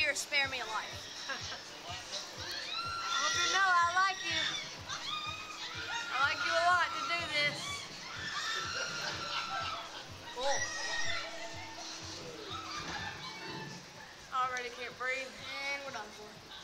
here to spare me a life. I hope you know I like you. I like you a lot to do this. Cool. I already can't breathe. And we're done for.